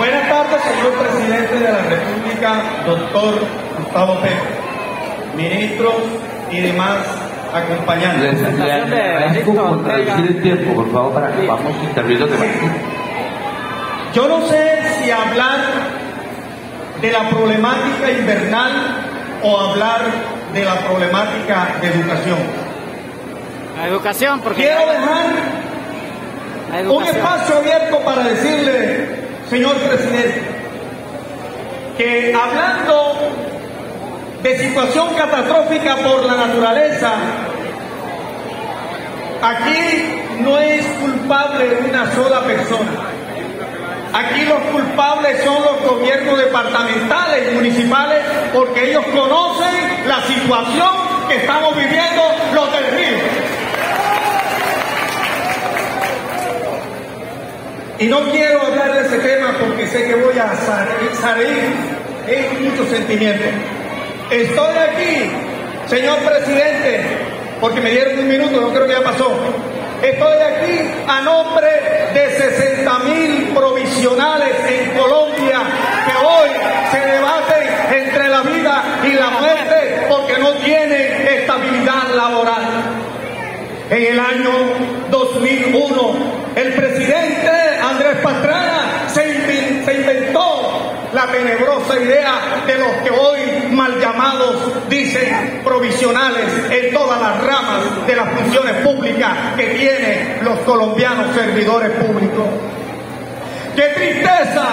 Buenas tardes, señor presidente de la República, doctor Gustavo Petro, ministros y demás acompañantes. Le agradezco contradecir el tiempo, por favor, para que vamos interviniendo de más. Yo no sé si hablar de la problemática invernal o hablar de la problemática de educación. La educación, porque quiero dejar un espacio abierto para decirle, señor presidente, que hablando de situación catastrófica por la naturaleza, aquí no es culpable una sola persona. Aquí los culpables son los gobiernos departamentales y municipales, porque ellos conocen la situación que estamos viviendo los del río. Y no quiero hablar de ese tema porque sé que voy a salir en muchos sentimientos. Estoy aquí, señor presidente, porque me dieron un minuto, no creo que ya pasó. Estoy aquí a nombre de 60.000 provisionales en Colombia que hoy se debaten entre la vida y la muerte porque no tienen estabilidad laboral. En el año 2001, el presidente Andrés Pastrana se inventó la tenebrosa idea de los que hoy mal llamados dicen provisionales en todas las ramas de las funciones públicas que tienen los colombianos servidores públicos. ¡Qué tristeza!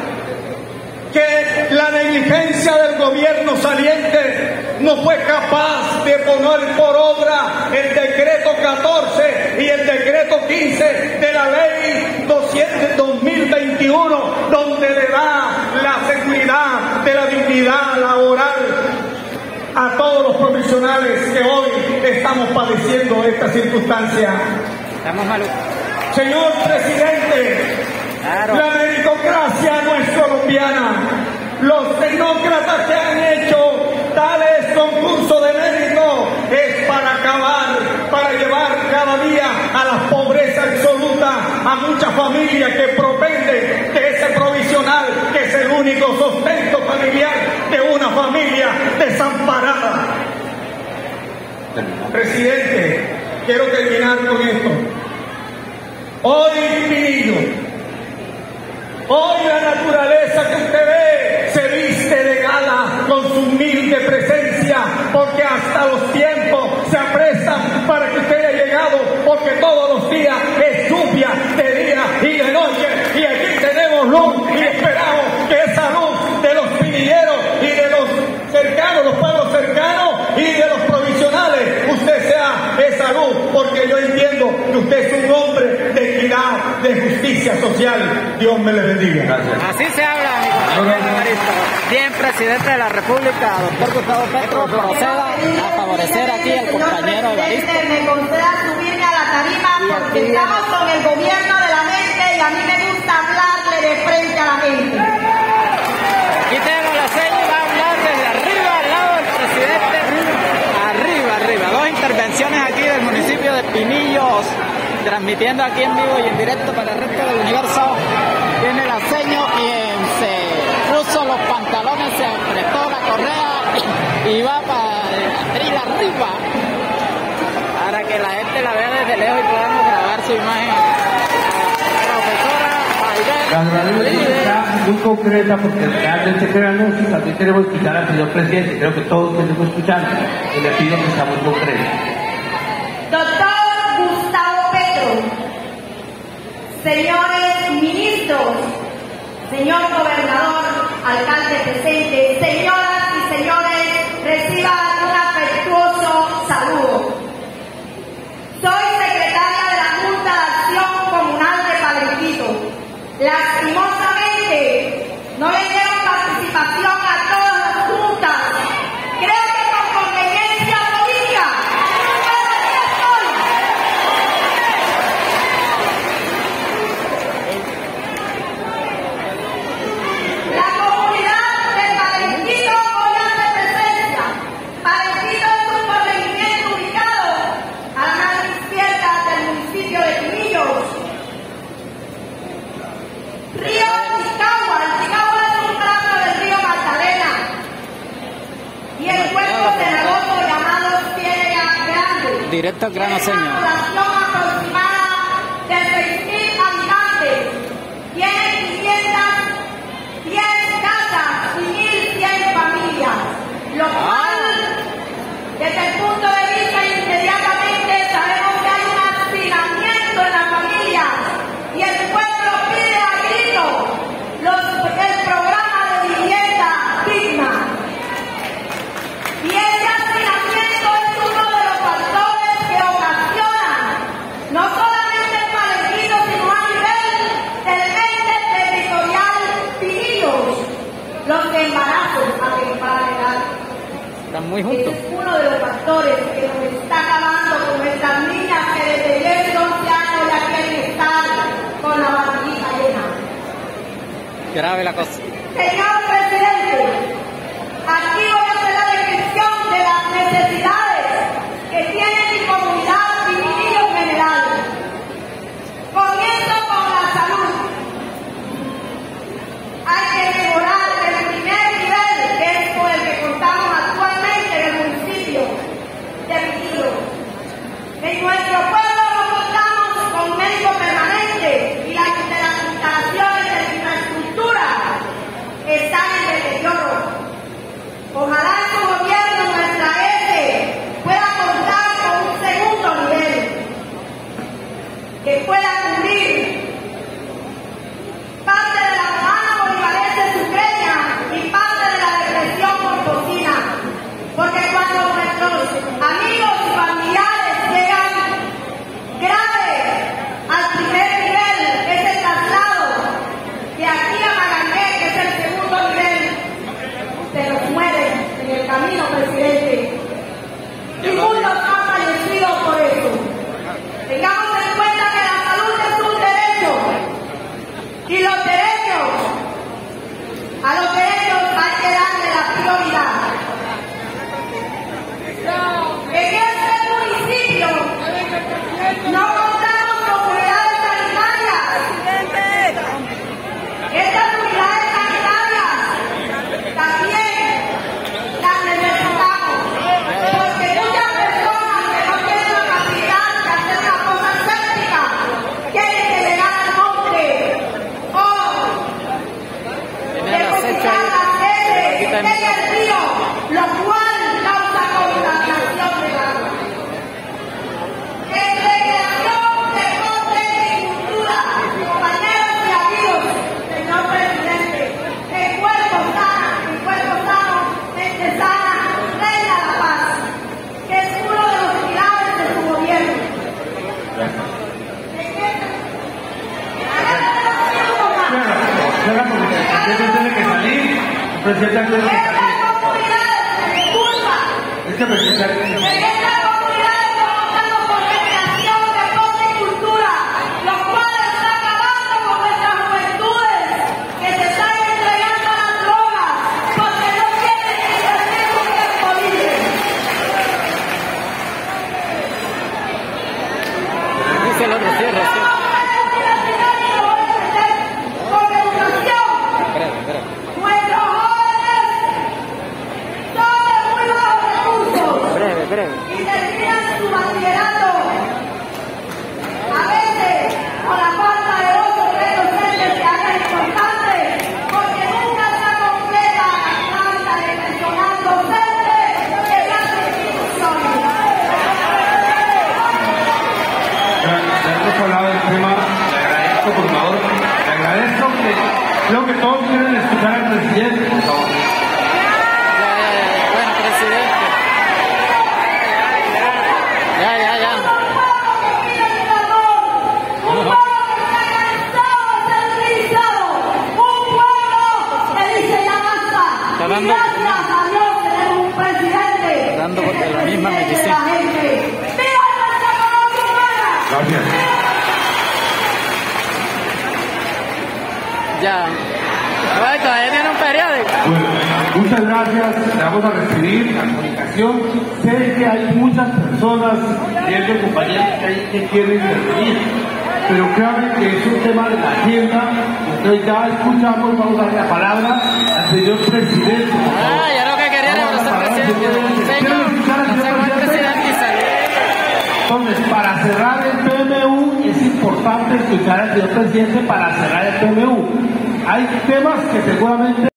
Que la negligencia del gobierno saliente no fue capaz de poner por obra el decreto 14 y el decreto 15 de la ley 2021, donde le da la seguridad de la dignidad laboral a todos los profesionales que hoy estamos padeciendo esta circunstancia. Estamos malos. Señor presidente, claro. La meritocracia no es colombiana. Los tecnócratas que han hecho tales concursos de mérito es para acabar, para llevar cada día a la pobreza absoluta a muchas familias que propenden de ese provisional que es el único sustento familiar de una familia desamparada. Presidente, quiero terminar con esto. Hoy, Pinillo, hoy la naturaleza que usted ve se viste de gala con su humilde presencia, porque hasta los tiempos se aprestan para que usted haya llegado, porque todos los días es lluvia de día y de noche, y aquí tenemos luz y esperamos que esa luz de los pinilleros y de los cercanos, los pueblos cercanos y de los provisionales, usted sea esa luz, porque yo entiendo que usted es un hombre de equidad, de justicia social. Dios me le bendiga. Gracias. Así se habla, mi compañero Evaristo. Bien, presidente de la República, doctor Gustavo Petro, proceda a favorecer aquí al compañero Evaristo. Me conceda subirme a la tarima porque estamos con el gobierno de la mente y a mí me gusta hablarle de frente a la gente. Aquí tenemos la seña y va a hablar desde arriba al lado del presidente. Arriba. Dos intervenciones aquí del municipio de Pinillos, transmitiendo aquí en vivo y en directo para el resto del universo. Tiene la seño quien se puso los pantalones, se apretó la correa y va para arriba para que la gente la vea desde lejos y podamos grabar su imagen. La agradezco, está muy concreta porque realmente créanos, también queremos escuchar al señor presidente, creo que todos queremos escuchar, y le pido que sea muy concreta. Doctor Gustavo Petro, señores ministros, señor gobernador, alcalde presente, señoras y señores, reciban un afectuoso saludo. Soy secretaria de la Junta de Acción Comunal de Padre Quito. Lastimosamente, no le dieron participación a todas las juntas. Creo que con conveniencia política. La comunidad de Palenquito hoy hace presencia. Palenquito es un corregimiento ubicado a la margen izquierda del municipio de Pinillos. Río Ticagua, Directo al grano, señor. Una población aproximada de 6.000 habitantes. Tiene 510 casas y 1.100 familias. Lo cual, desde el punto de vista inmediatamente, sabemos que hay un hacinamiento en las familias. Y el pueblo pide a gritos el programa de vivienda digna. Y ese hacinamiento es uno de los factores que ocasionan no solamente el Palestino, sino a nivel del ente territorial Pinillos, los embarazos a temprana. Están muy juntos. Es uno de los factores que nos está acabando con nuestras niñas que desde 10 y 11 años ya quieren estar con la barriguita llena. Grave la cosa. Señor presidente, aquí voy a hacer la descripción de las necesidades que tiene mi comunidad y mi niño en general. Comienzo con la salud. Hay que mejorar el primer nivel, que es con el que contamos actualmente en el municipio de Pinillos. En nuestro pueblo no contamos con médico permanente y las instalaciones de infraestructura están en deterioro. Ojalá su gobierno, nuestra ESE, pueda contar con un segundo nivel que pueda cubrir parte de la humana bolivarense sucreña y parte de la depresión potosina. Porque cuando nuestros amigos y familiares llegan grave al primer nivel, es el traslado de aquí a Magangué, que es el segundo nivel, se nos mueren en el camino, presidente. Y muchos han fallecido por eso. Tengamos en cuenta que la salud es un derecho. Y los derechos, a los derechos hay que darle la prioridad. En este municipio no contamos con unidades sanitarias. Estas unidades sanitarias también las necesitamos, porque muchas personas que no tienen la capacidad de hacer una cosa séptica quieren que llegar al monte o depositar las heces en el río, lo cual causa contaminación del agua. En recreación, deporte y cultura, compañeros y amigos, señor presidente, el cuerpo sano, mente sana, reina la paz, que es uno de los pilares de su gobierno. Tiene que salir, el presidente tiene que salir. Es que el presidente tiene que salir. Dice el otro, cierra. Breve. Y terminan su bachillerato. A veces, con la falta de 2 o 3 docentes que hagan importante, porque nunca se completa la falta de personal docente de las instituciones. Ya hemos hablado del tema, le agradezco, por favor, le agradezco que creo que todos quieren escuchar al presidente, por favor. Bueno, presidente. Ya. Dando, gracias a Dios tenemos un presidente dando porque la misma medicina. Gracias. Ya. Ay, todavía tiene un periódico. Bueno, muchas gracias. Le vamos a recibir la comunicación. Sé que hay muchas personas, clientes, compañeros que quieren intervenir, pero créanme que es un tema de la agenda. Entonces ya escuchamos, vamos a darle la palabra al señor presidente. Ya lo que quería era el presidente. Señor presidente y salir. Entonces, para cerrar el PMU es importante escuchar al señor presidente para cerrar el PMU. Hay temas que seguramente